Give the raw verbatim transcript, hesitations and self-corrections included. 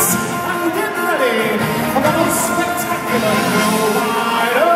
and get ready for the most spectacular thrill ride.